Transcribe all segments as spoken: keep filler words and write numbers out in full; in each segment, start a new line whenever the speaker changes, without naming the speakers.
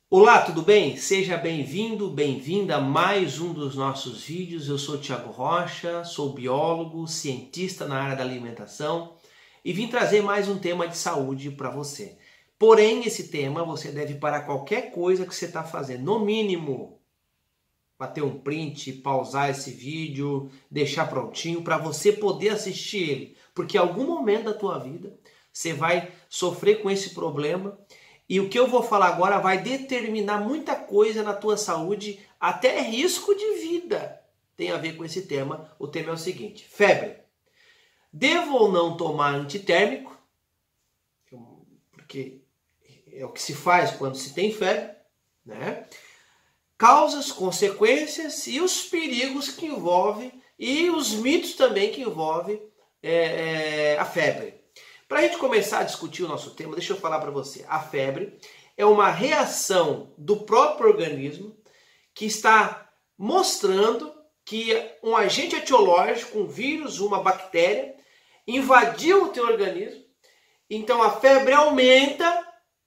Olá, tudo bem? Seja bem-vindo, bem-vinda a mais um dos nossos vídeos. Eu sou Thiago Rocha, sou biólogo, cientista na área da alimentação e vim trazer mais um tema de saúde para você. Porém, esse tema você deve parar qualquer coisa que você está fazendo, no mínimo, bater um print, pausar esse vídeo, deixar prontinho para você poder assistir ele, porque em algum momento da tua vida você vai sofrer com esse problema. E o que eu vou falar agora vai determinar muita coisa na tua saúde, até risco de vida tem a ver com esse tema. O tema é o seguinte: febre. Devo ou não tomar antitérmico? Porque é o que se faz quando se tem febre, né? Causas, consequências e os perigos que envolvem e os mitos também que envolvem é, é, a febre. Para a gente começar a discutir o nosso tema, deixa eu falar para você. A febre é uma reação do próprio organismo que está mostrando que um agente etiológico, um vírus, uma bactéria, invadiu o teu organismo. Então a febre aumenta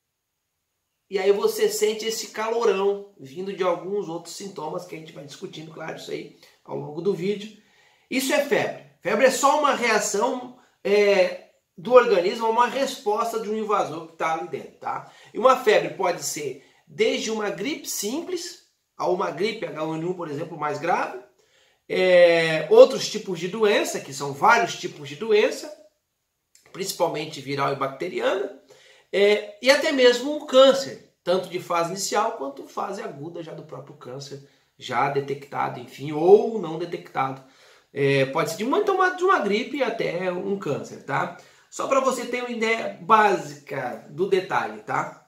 e aí você sente esse calorão vindo de alguns outros sintomas que a gente vai discutindo, claro, isso aí ao longo do vídeo. Isso é febre. Febre é só uma reação é, do organismo, uma resposta de um invasor que está ali dentro, tá? E uma febre pode ser desde uma gripe simples a uma gripe H um N um, por exemplo, mais grave, é, outros tipos de doença, que são vários tipos de doença, principalmente viral e bacteriana, é, e até mesmo o câncer, tanto de fase inicial quanto fase aguda já do próprio câncer, já detectado, enfim, ou não detectado. É, pode ser de uma, então, de uma gripe até um câncer, tá? Só para você ter uma ideia básica do detalhe, tá?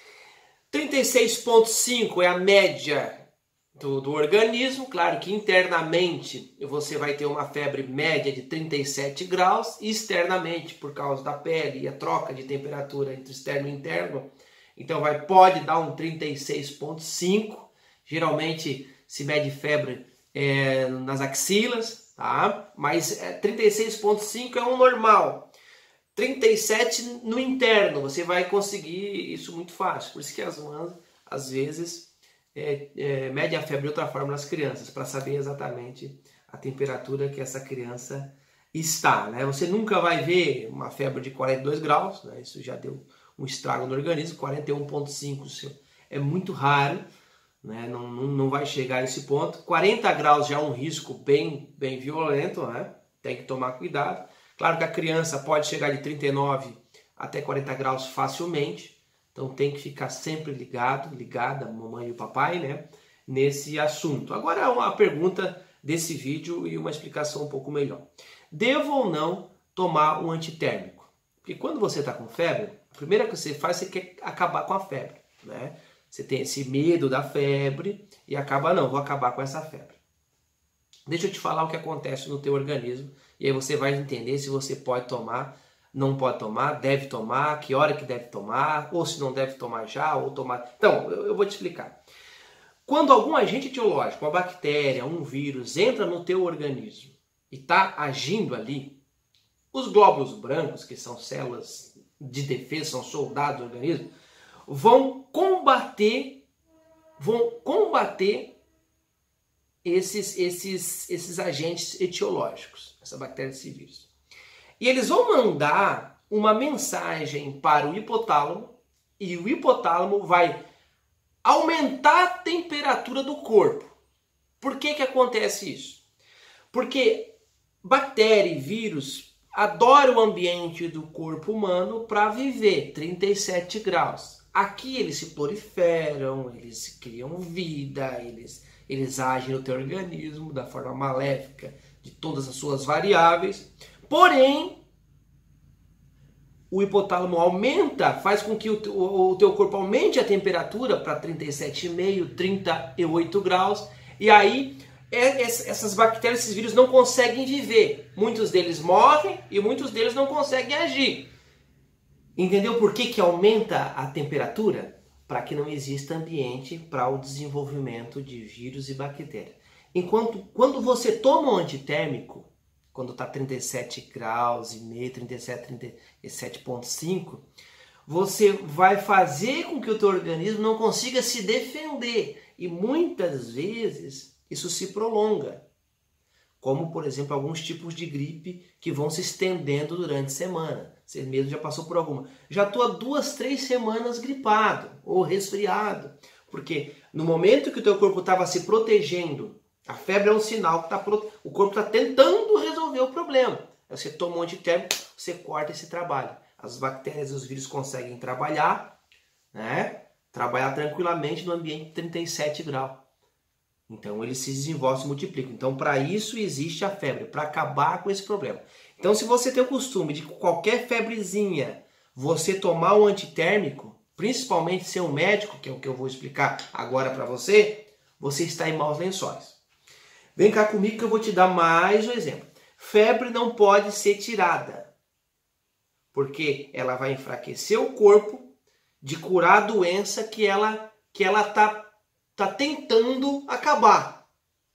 trinta e seis vírgula cinco é a média do, do organismo. Claro que internamente você vai ter uma febre média de trinta e sete graus. E externamente, por causa da pele e a troca de temperatura entre externo e interno, então vai, pode dar um trinta e seis vírgula cinco. Geralmente se mede febre é, nas axilas, tá? Mas é, trinta e seis vírgula cinco é um normal. trinta e sete no interno, você vai conseguir isso muito fácil. Por isso que as mães, às vezes, é, é, medem a febre de outra forma nas crianças, para saber exatamente a temperatura que essa criança está, né? Você nunca vai ver uma febre de quarenta e dois graus, né? Isso já deu um estrago no organismo. quarenta e um vírgula cinco é muito raro, né? não, não, não vai chegar a esse ponto. quarenta graus já é um risco bem, bem violento, né? Tem que tomar cuidado. Claro que a criança pode chegar de trinta e nove até quarenta graus facilmente, então tem que ficar sempre ligado, ligada, mamãe e o papai, né, nesse assunto. Agora uma pergunta desse vídeo e uma explicação um pouco melhor. Devo ou não tomar um antitérmico? Porque quando você está com febre, a primeira coisa que você faz, você quer acabar com a febre, né? Você tem esse medo da febre e acaba, não, vou acabar com essa febre. Deixa eu te falar o que acontece no teu organismo e aí você vai entender se você pode tomar, não pode tomar, deve tomar, que hora que deve tomar, ou se não deve tomar já, ou tomar... Então, eu vou te explicar. Quando algum agente etiológico, uma bactéria, um vírus, entra no teu organismo e está agindo ali, os glóbulos brancos, que são células de defesa, são soldados do organismo, vão combater, vão combater Esses, esses, esses agentes etiológicos, essa bactéria, esse vírus. E eles vão mandar uma mensagem para o hipotálamo e o hipotálamo vai aumentar a temperatura do corpo. Por que que acontece isso? Porque bactéria e vírus adoram o ambiente do corpo humano para viver, trinta e sete graus. Aqui eles se proliferam, eles criam vida, eles... Eles agem no teu organismo da forma maléfica de todas as suas variáveis. Porém, o hipotálamo aumenta, faz com que o teu, o teu corpo aumente a temperatura para trinta e sete vírgula cinco, trinta e oito graus. E aí, essas bactérias, esses vírus não conseguem viver. Muitos deles morrem e muitos deles não conseguem agir. Entendeu por que que aumenta a temperatura? Para que não exista ambiente para o desenvolvimento de vírus e bactérias. Enquanto, quando você toma um antitérmico, quando está trinta e sete graus e meio, trinta e sete, trinta e sete vírgula cinco, você vai fazer com que o teu organismo não consiga se defender. E muitas vezes isso se prolonga. Como, por exemplo, alguns tipos de gripe que vão se estendendo durante a semana. Você mesmo já passou por alguma. Já estou há duas, três semanas gripado ou resfriado. Porque no momento que o teu corpo estava se protegendo, a febre é um sinal que tá pro... o corpo está tentando resolver o problema. Aí você toma um antitérmico, você corta esse trabalho. As bactérias e os vírus conseguem trabalhar, né? Trabalhar tranquilamente no ambiente de trinta e sete graus. Então eles se desenvolvem, se multiplicam. Então para isso existe a febre, para acabar com esse problema. Então se você tem o costume de qualquer febrezinha você tomar um antitérmico, principalmente ser um médico, que é o que eu vou explicar agora para você, você está em maus lençóis. Vem cá comigo que eu vou te dar mais um exemplo. Febre não pode ser tirada, porque ela vai enfraquecer o corpo de curar a doença que ela que ela tá Está tentando acabar.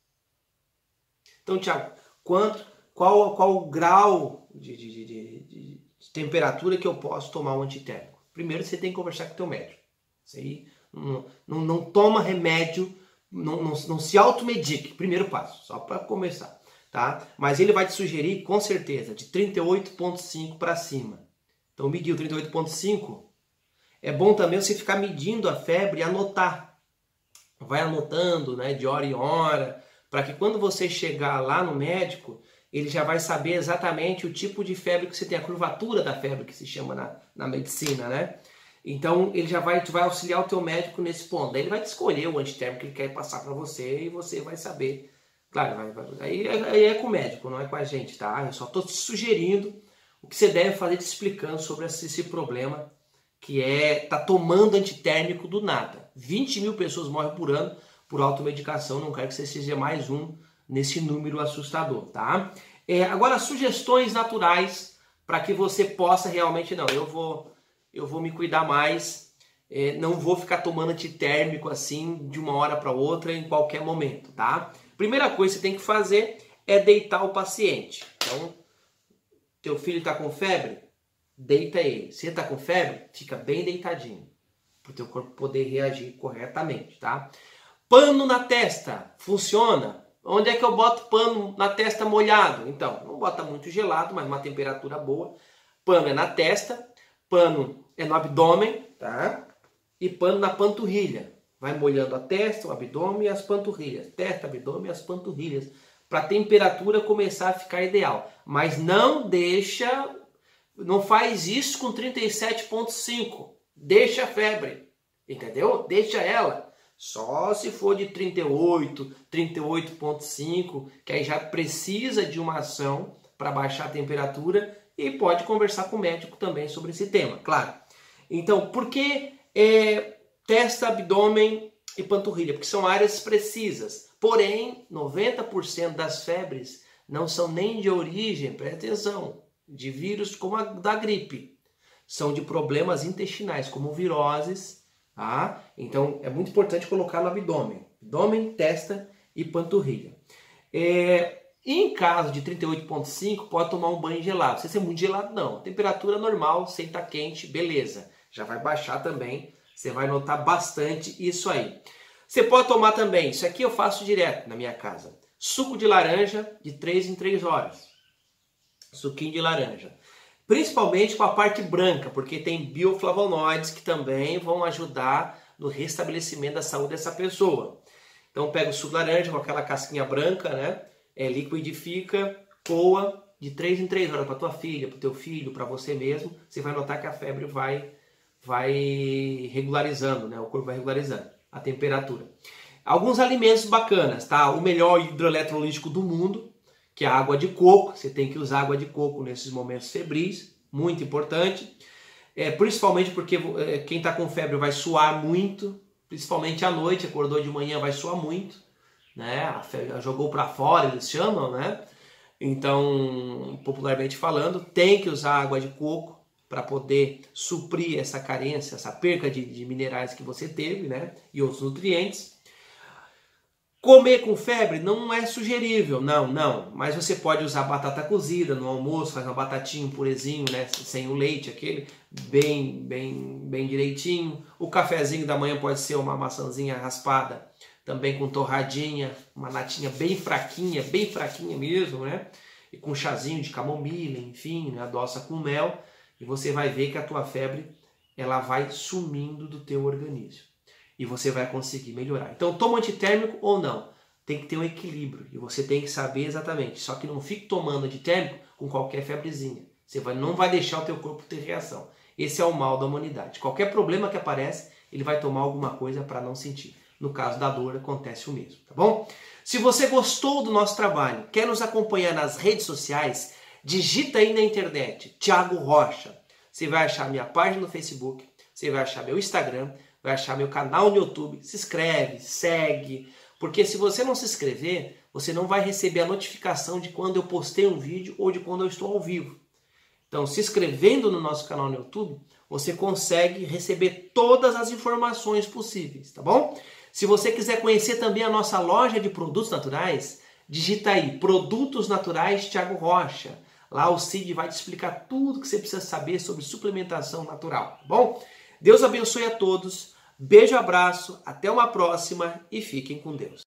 Então, Thiago, quanto, qual, qual o grau de, de, de, de, de temperatura que eu posso tomar um antitérmico? Primeiro, você tem que conversar com o teu médico. Isso aí, não, não, não toma remédio, não, não, não se automedique. Primeiro passo, só para começar. Tá? Mas ele vai te sugerir, com certeza, de trinta e oito ponto cinco para cima. Então, mediu trinta e oito ponto cinco. É bom também você ficar medindo a febre e anotar. Vai anotando, né, de hora em hora, para que quando você chegar lá no médico, ele já vai saber exatamente o tipo de febre que você tem, a curvatura da febre que se chama na, na medicina, né? Então ele já vai, vai auxiliar o teu médico nesse ponto. Daí ele vai te escolher o antitérmico que ele quer passar para você e você vai saber. Claro, vai, vai, aí, aí é com o médico, não é com a gente, tá? Eu só estou te sugerindo o que você deve fazer, te explicando sobre esse, esse problema que é tá tomando antitérmico do nada. vinte mil pessoas morrem por ano por automedicação. Não quero que você seja mais um nesse número assustador, tá? É, agora, sugestões naturais para que você possa realmente, não, eu vou, eu vou me cuidar mais, é, não vou ficar tomando antitérmico assim de uma hora para outra em qualquer momento, tá? Primeira coisa que você tem que fazer é deitar o paciente. Então, teu filho está com febre? Deita ele. Se ele está com febre, fica bem deitadinho, para o teu corpo poder reagir corretamente, tá? Pano na testa, funciona? Onde é que eu boto pano na testa molhado? Então, não bota muito gelado, mas uma temperatura boa. Pano é na testa, pano é no abdômen, tá? E pano na panturrilha. Vai molhando a testa, o abdômen e as panturrilhas. Testa, abdômen e as panturrilhas. Para a temperatura começar a ficar ideal. Mas não deixa... Não faz isso com trinta e sete ponto cinco. Deixa a febre. Entendeu? Deixa ela. Só se for de trinta e oito, trinta e oito ponto cinco, que aí já precisa de uma ação para baixar a temperatura e pode conversar com o médico também sobre esse tema, claro. Então, por que é, testa, abdômen e panturrilha? Porque são áreas precisas. Porém, noventa por cento das febres não são nem de origem, presta atenção, de vírus como a da gripe. São de problemas intestinais, como viroses, tá? Então é muito importante colocar no abdômen. Abdômen, testa e panturrilha. É, em caso de trinta e oito ponto cinco, pode tomar um banho gelado. Não precisa ser muito gelado, não. Temperatura normal, sem estar quente, beleza. Já vai baixar também. Você vai notar bastante isso aí. Você pode tomar também, isso aqui eu faço direto na minha casa. Suco de laranja de três em três horas. Suquinho de laranja. Principalmente com a parte branca, porque tem bioflavonoides que também vão ajudar no restabelecimento da saúde dessa pessoa. Então pega o suco de laranja com aquela casquinha branca, né? É, liquidifica, coa de três em três horas para tua filha, para o teu filho, para você mesmo. Você vai notar que a febre vai, vai regularizando, né? O corpo vai regularizando a temperatura. Alguns alimentos bacanas, tá? O melhor hidroeletrolítico do mundo, que é a água de coco. Você tem que usar água de coco nesses momentos febris, muito importante. É, principalmente porque é, quem está com febre vai suar muito, principalmente à noite, acordou de manhã vai suar muito, né? A febre jogou para fora, eles chamam, né? Então, popularmente falando, tem que usar água de coco para poder suprir essa carência, essa perca de, de minerais que você teve, né? E outros nutrientes. Comer com febre não é sugerível, não, não. Mas você pode usar batata cozida no almoço, faz uma batatinha, um purezinho, né, sem o leite, aquele, bem, bem, bem direitinho. O cafezinho da manhã pode ser uma maçãzinha raspada, também com torradinha, uma natinha bem fraquinha, bem fraquinha mesmo, né? E com chazinho de camomila, enfim, né, adoça com mel. E você vai ver que a tua febre, ela vai sumindo do teu organismo. E você vai conseguir melhorar. Então, toma antitérmico ou não? Tem que ter um equilíbrio. E você tem que saber exatamente. Só que não fique tomando antitérmico com qualquer febrezinha. Você vai, não vai deixar o teu corpo ter reação. Esse é o mal da humanidade. Qualquer problema que aparece, ele vai tomar alguma coisa para não sentir. No caso da dor, acontece o mesmo, tá bom? Se você gostou do nosso trabalho, quer nos acompanhar nas redes sociais, digita aí na internet, Thiago Rocha. Você vai achar minha página no Facebook, você vai achar meu Instagram, vai achar meu canal no YouTube. Se inscreve, segue, porque se você não se inscrever, você não vai receber a notificação de quando eu postei um vídeo ou de quando eu estou ao vivo. Então, se inscrevendo no nosso canal no YouTube, você consegue receber todas as informações possíveis, tá bom? Se você quiser conhecer também a nossa loja de produtos naturais, digita aí, Produtos Naturais Thiago Rocha. Lá o Cid vai te explicar tudo que você precisa saber sobre suplementação natural, tá bom? Deus abençoe a todos, beijo, abraço, até uma próxima e fiquem com Deus.